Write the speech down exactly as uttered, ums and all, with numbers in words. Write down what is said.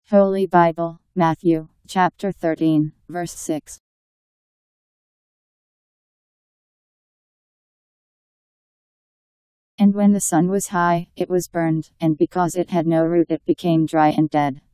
Holy Bible, Matthew, chapter thirteen, verse six. And when the sun was high, it was burned, and because it had no root it became dry and dead.